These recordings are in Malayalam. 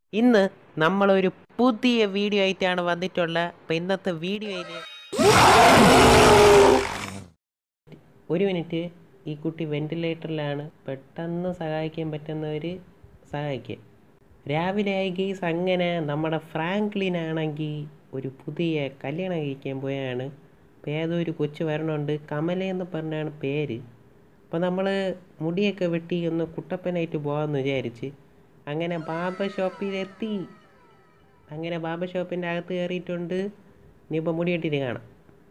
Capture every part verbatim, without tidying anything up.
ഇന്ന് നമ്മളൊരു പുതിയ വീഡിയോ ആയിട്ടാണ് വന്നിട്ടുള്ളത്. അപ്പോൾ ഇന്നത്തെ വീഡിയോയിൽ ഒരു മിനിറ്റ്, ഈ കുട്ടി വെന്റിലേറ്ററിലാണ്. പെട്ടെന്ന് സഹായിക്കാൻ പറ്റുന്നവർ സഹായിക്കുക. രാവിലെ ആയി ഗീസ്. അങ്ങനെ നമ്മുടെ ഫ്രാങ്ക്ലിനാണെങ്കിൽ ഒരു പുതിയ കല്യാണം കഴിക്കാൻ പോയാണ്. അപ്പോൾ ഏതൊരു കൊച്ചു വരണമുണ്ട്, കമലയെന്ന് പറഞ്ഞാണ് പേര്. അപ്പോൾ നമ്മൾ മുടിയൊക്കെ വെട്ടി ഒന്ന് കുട്ടപ്പനായിട്ട് പോകാമെന്ന് വിചാരിച്ച് അങ്ങനെ ബാർബർ ഷോപ്പിലെത്തി. അങ്ങനെ ബാർബർ ഷോപ്പിൻ്റെ അകത്ത് കയറിയിട്ടുണ്ട്. ഇനിയിപ്പോൾ മുടി വെട്ടിയിട്ട് കാണാം.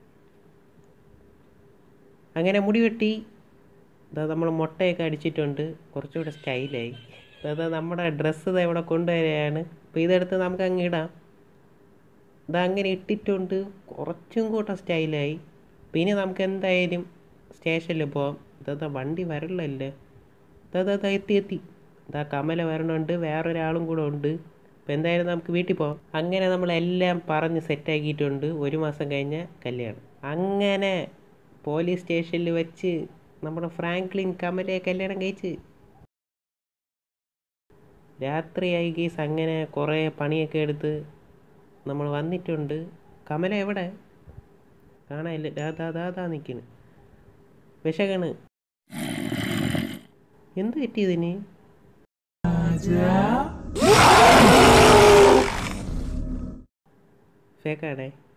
അങ്ങനെ മുടി വെട്ടി ഇതാ നമ്മൾ മുട്ടയൊക്കെ അടിച്ചിട്ടുണ്ട്, കുറച്ചുകൂടെ സ്റ്റൈലായി. അതാ നമ്മുടെ ഡ്രസ്സ് ഇതാ ഇവിടെ കൊണ്ടുവരികയാണ്. അപ്പോൾ ഇതെടുത്ത് നമുക്ക് അങ്ങ് ഇടാം. ഇതാ അങ്ങനെ ഇട്ടിട്ടുണ്ട്, കുറച്ചും കൂടെ സ്റ്റൈലായി. പിന്നെ നമുക്ക് എന്തായാലും സ്റ്റേഷനിൽ പോകാം. ഇതാ വണ്ടി വരലല്ലേ. ഇതാ ഇതാ എത്തി എത്തി ഇതാ കമല വരണുണ്ട്, വേറൊരാളും കൂടെ ഉണ്ട്. അപ്പോൾ എന്തായാലും നമുക്ക് വീട്ടിൽ പോകാം. അങ്ങനെ നമ്മളെല്ലാം പറഞ്ഞ് സെറ്റാക്കിയിട്ടുണ്ട്. ഒരു മാസം കഴിഞ്ഞ കല്യാണം. അങ്ങനെ പോലീസ് സ്റ്റേഷനിൽ വെച്ച് നമ്മുടെ ഫ്രാങ്ക്ലിൻ കമലയെ കല്യാണം കഴിച്ച് രാത്രിയായി ഗീസ്. അങ്ങനെ കുറേ പണിയൊക്കെ എടുത്ത് നമ്മൾ വന്നിട്ടുണ്ട്. കമല എവിടെ കാണാനില്ല. ദാ ദാ ദാ നിൽക്കുന്നു. വിശകണ് എന്ത് പറ്റിയതിന്? ഫേക്കാണേ.